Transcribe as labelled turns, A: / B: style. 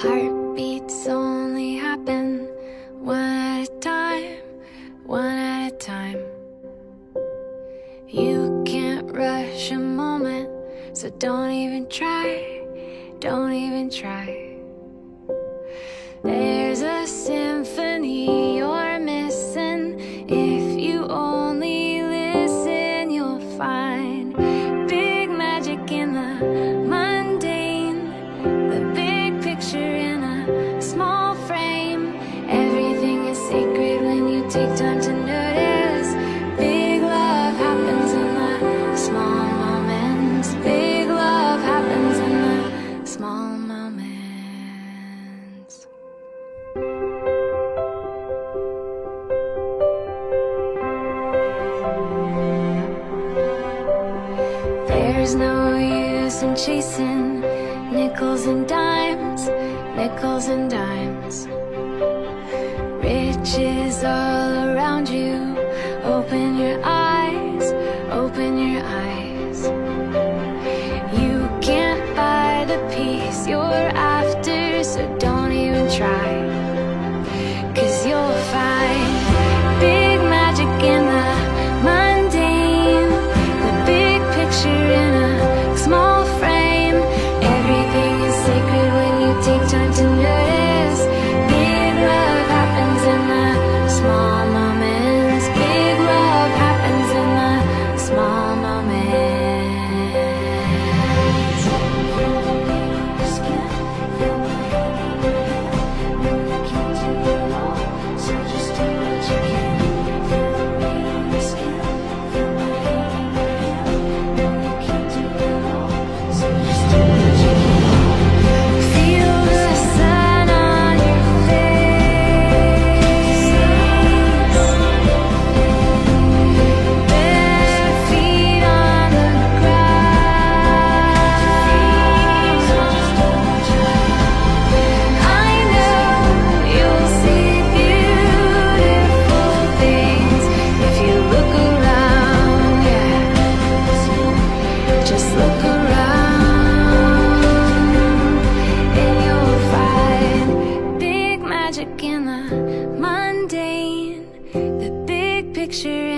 A: Heartbeats only happen one at a time, one at a time. You can't rush a moment, so don't even try, don't even try. There's a symphony you're missing. If you only listen, you'll find big magic in the mundane, the big picture in a small frame. Everything is sacred when you take time to notice. Big love happens in the small moments. Big love happens in the small moments. There's no use in chasing nickels and dimes, nickels and dimes. Riches all around you. Open your eyes, open your eyes. You can't buy the peace you're after, so don't even try. 'Cause you'll find big magic in the mundane, the big picture in a small frame. Everything is sacred when you take time to notice. Big love happens in the small moments. Big love happens in the small moments. Feel my hand in your hand. No, you can't do it all, so just do what you can. Feel the rain on your skin. Feel my hand in your hand. No, you can't do it all, so just do what you can. Feel the sun on your face. Bare feet on the ground. I know you'll see beautiful things if you look around, yeah. Just look around and you'll find big magic in the mundane, the big picture